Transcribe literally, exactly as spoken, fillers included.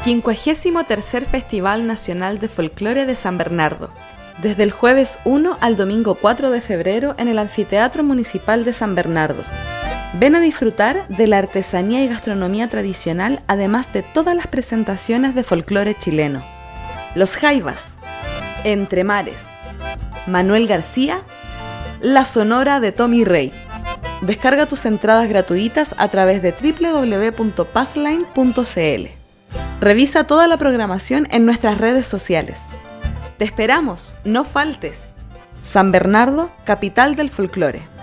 quincuagésimo tercer Festival Nacional de Folclore de San Bernardo, desde el jueves uno al domingo cuatro de febrero en el Anfiteatro Municipal de San Bernardo. Ven a disfrutar de la artesanía y gastronomía tradicional, además de todas las presentaciones de folclore chileno. Los Jaivas, Entre Mares, Manuel García, La Sonora de Tommy Rey. Descarga tus entradas gratuitas a través de doble u doble u doble u punto passline punto c l. Revisa toda la programación en nuestras redes sociales. ¡Te esperamos! ¡No faltes! San Bernardo, capital del folclore.